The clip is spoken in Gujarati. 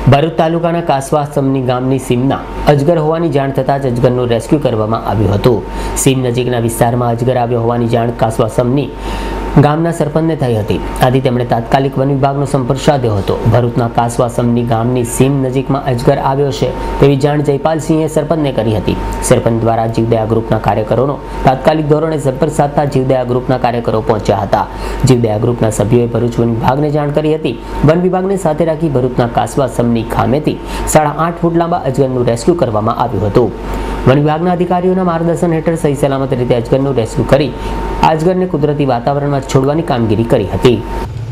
ભરૂચ તાલુકાના કાસવા સમની ગામની સીમના અજગર હોવાની જાણ થતાં જ અજગરનું રેસ્ક્યુ કરવામાં આવ્યું હતું। સીમ નજીકના વિસ્તારમાં અજગર આવ્યો હોવાની જાણ કાસવા સમની ગામના સરપંચને થઈ હતી। આથી તેમણે તાત્કાલિક વન વિભાગનો સંપર્ક સાધ્યો હતો। ભરૂચના કાસવા સમની ગામની સીમ નજીકમાં અજગર આવ્યો છે તેવી જાણ જયપાલસિંહે સરપંચને કરી હતી। સરપંચ દ્વારા જીવદયા ગ્રુપના કાર્યકરોનો તાત્કાલિક ધોરણે સંપર્ક સાધતા જીવદયા ગ્રુપના કાર્યકરો પહોંચ્યા હતા। જીવદયા ગ્રુપના સભ્યોએ ભરૂચ વન વિભાગને જાણ કરી હતી। વન વિભાગને સાથે રાખી ભરૂચના કાસવા સમની ખામેથી 8.5 ફૂટ લાંબા અજગરનું રેસ્ક્યુ કરવામાં આવ્યું હતું। વન વિભાગના અધિકારીઓના માર્ગદર્શન હેઠળ સહી સલામત રીતે અજગરનું રેસ્ક્યુ કરી અજગરને કુદરતી વાતાવરણમાં છોડવાની કામગીરી કરી હતી।